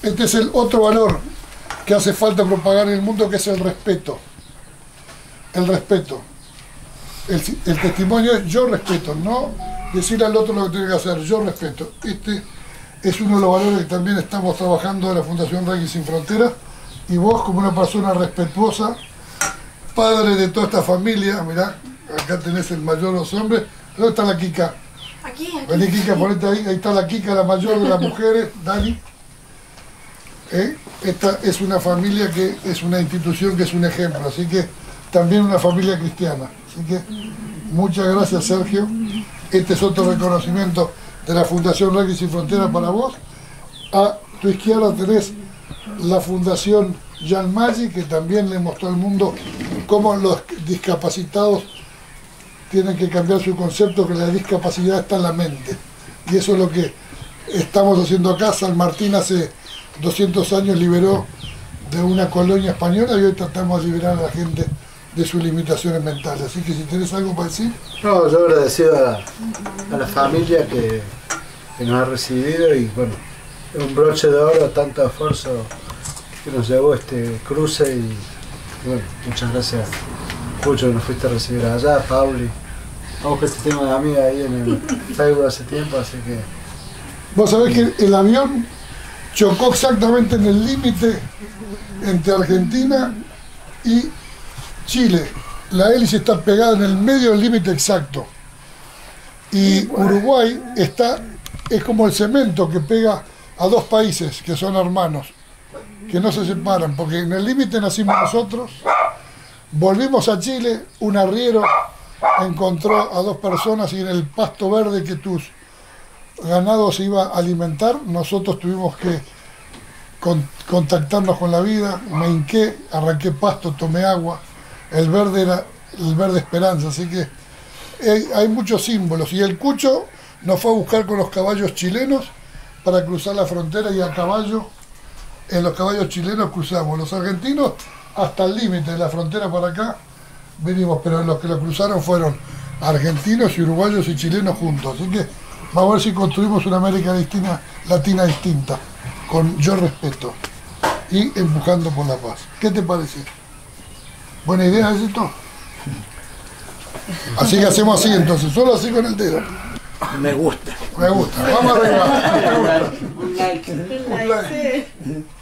Este es el otro valor que hace falta propagar en el mundo, que es el respeto. El respeto. El testimonio es yo respeto, no decir al otro lo que tiene que hacer, yo respeto. Este es uno de los valores que también estamos trabajando en la Fundación Reiki Sin Fronteras, y vos, como una persona respetuosa, padre de toda esta familia, mirá, acá tenés el mayor de los hombres. ¿Dónde está la Kika? Aquí. Vení, Kika, ponete ahí. Ahí está la Kika, la mayor de las mujeres, Dani. Esta es una familia que es una institución que es un ejemplo, así que también una familia cristiana. Así que muchas gracias, Sergio. Este es otro reconocimiento de la Fundación Reiki Sin Fronteras para vos. A tu izquierda tenés la Fundación Jan Maggi, que también le mostró al mundo cómo los discapacitados tienen que cambiar su concepto, que la discapacidad está en la mente. Y eso es lo que estamos haciendo acá. San Martín hace 200 años liberó de una colonia española, y hoy tratamos de liberar a la gente de sus limitaciones mentales. Así que si tenés algo para decir. No, yo agradecido a la familia que nos ha recibido, y bueno, es un broche de oro, tanto esfuerzo que nos llevó este cruce, y bueno, muchas gracias, Pucho, que nos fuiste a recibir allá, Pauli, vamos, que este tema de amiga ahí en el Facebook hace tiempo, así que... Vos sabés que el avión chocó exactamente en el límite entre Argentina y Chile. La hélice está pegada en el medio del límite exacto. Y Uruguay es como el cemento que pega a dos países que son hermanos, que no se separan, porque en el límite nacimos nosotros, volvimos a Chile, un arriero encontró a dos personas, y en el pasto verde que tus ganados se iba a alimentar, nosotros tuvimos que contactarnos con la vida. Me hinqué, arranqué pasto, tomé agua. El verde era el verde esperanza, así que hay muchos símbolos. Y el Cucho nos fue a buscar con los caballos chilenos para cruzar la frontera, y a caballo, en los caballos chilenos cruzamos. Los argentinos hasta el límite de la frontera para acá vinimos, pero los que lo cruzaron fueron argentinos y uruguayos y chilenos juntos. Así que vamos a ver si construimos una América latina distinta, con yo respeto y empujando por la paz. ¿Qué te parece? ¿Buena idea es esto? Así que hacemos así entonces, solo así con el dedo. Me gusta. Me gusta. Vamos arriba. Un like. Un like.